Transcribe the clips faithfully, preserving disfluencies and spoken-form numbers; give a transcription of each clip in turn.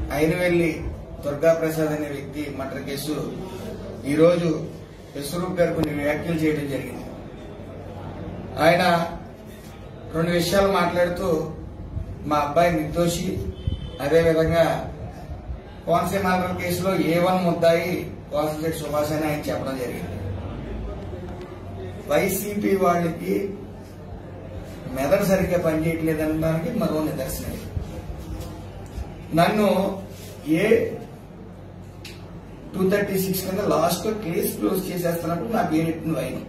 అయినవెల్లి దుర్గాప్రసాద్ అనే వ్యక్తి murder case ఈరోజు విశ్వరూప్ గారు కొన్ని వ్యాఖ్యలు చేయడం జరిగింది. ఆయన రెండు విషయాలు మాట్లాడుతూ మా అబ్బాయి నిర్దోషి, అదేవిధంగా కోనసీమ మర్డర్ కేసులో ఏ వన్ ముద్దాయి వాసుశెట్టి సుభాష్ అని ఆయన చెప్పడం జరిగింది. వైసీపీ వాళ్ళకి మెదడు సరిగ్గా పనిచేయట్లేదనడానికి మరో నిదర్శనం. నన్ను ఏ టూ థర్టీ సిక్స్ కింద లాస్ట్ లో కేసు క్లోజ్ చేసేస్తున్నప్పుడు నాకు ఏ నెట్టిన వైన్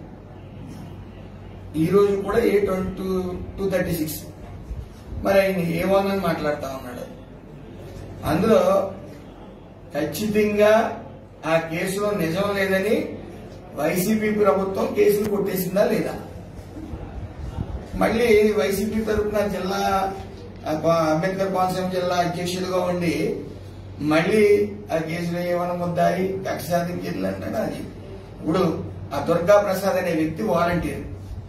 ఈ రోజు కూడా A twenty two thirty six మరి ఆయన ఏమోనని మాట్లాడుతా ఉన్నాడు. అందులో ఖచ్చితంగా ఆ కేసులో నిజం లేదని వైసీపీ ప్రభుత్వం కేసులు కొట్టేసిందా లేదా? మళ్ళీ వైసీపీ తరఫున జిల్లా అంబేద్కర్ కోనసీమ జిల్లా అధ్యక్షుడిగా ఉండి మళ్ళీ ఆ కేసులో ఏమన్నా ముద్దాయి కక్ష సాధించారు అంటాడు. అది ఇప్పుడు ఆ దుర్గా ప్రసాద్ అనే వ్యక్తి వాలంటీర్,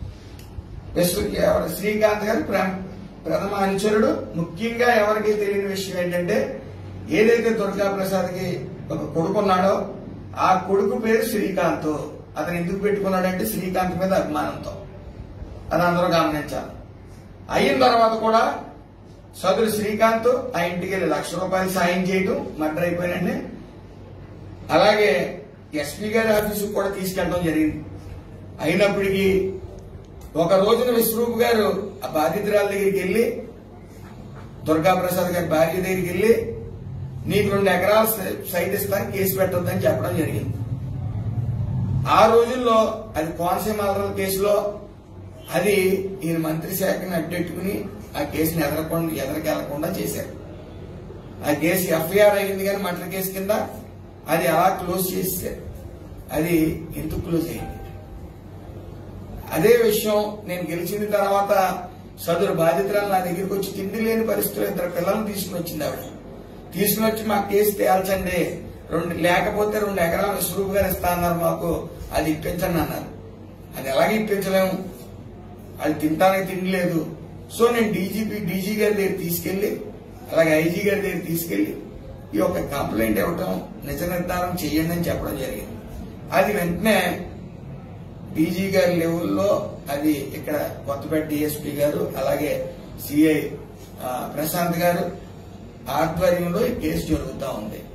శ్రీకాంత్ గారు ప్రథమ అనుచరుడు. ముఖ్యంగా ఎవరికి తెలియని విషయం ఏంటంటే, ఏదైతే దుర్గా ప్రసాద్ కి ఒక కొడుకున్నాడో ఆ కొడుకు పేరు శ్రీకాంత్. అతను ఎందుకు పెట్టుకున్నాడంటే శ్రీకాంత్ మీద అభిమానంతో. అది అందరూ గమనించాలి. అయిన తర్వాత కూడా సోదరు శ్రీకాంత్ ఆ ఇంటికి వెళ్ళి లక్ష రూపాయలు సాయం చేయడం మర్డర్ అయిపోయినండి. అలాగే ఎస్పీ గారి ఆఫీసుకు కూడా తీసుకెళ్లడం జరిగింది. అయినప్పటికీ ఒక రోజున విశ్వరూప్ గారు ఆ బాధితురాల దగ్గరికి వెళ్లి, దుర్గా ప్రసాద్ గారి భార్య దగ్గరికి వెళ్లి, నీకు రెండు ఎకరాల సైట్ ఇస్తాను, కేసు పెట్టొద్దని చెప్పడం జరిగింది. ఆ రోజుల్లో అది కోనసీమ మర్డర్ కేసులో అది ఈయన మంత్రి శాఖను అడ్డెట్టుకుని ఆ కేసుని ఎదరకుండా ఎదరికెళ్లకుండా చేశారు. ఆ కేసు ఎఫ్ఐఆర్ అయింది కానీ మర్డర్ కేసు కింద అది అలా క్లోజ్ చేశారు. అది ఎందుకు క్లోజ్ అయింది? అదే విషయం నేను గెలిచిన తర్వాత సదరు బాధితురాలు నా దగ్గరికి వచ్చి తిండి లేని పరిస్థితుల్లో ఇద్దరు పిల్లలను తీసుకుని వచ్చింది. ఆవిడ తీసుకుని వచ్చి మా కేసు తేల్చండి, రెండు లేకపోతే రెండు ఎకరాలు విశ్వరూప్ గారు ఇస్తా అన్నారు, మాకు అది ఇప్పించండి అన్నారు. అది ఎలాగే ఇప్పించలేము, అది తింటానికి తిండి లేదు. సో నేను డీజీపీ డీజీ గారి దగ్గర తీసుకెళ్లి, అలాగే ఐజీ గారి దగ్గర తీసుకెళ్లి ఈ యొక్క కంప్లైంట్ ఇవ్వటం, నిజ నిర్ధారణ చేయండి అని చెప్పడం జరిగింది. అది వెంటనే డీజీ గారి లెవెల్లో అది ఇక్కడ కొత్తపేట డిఎస్పీ గారు అలాగే సిఐ ప్రశాంత్ గారు ఆధ్వర్యంలో ఈ కేసు జరుగుతూ ఉంది.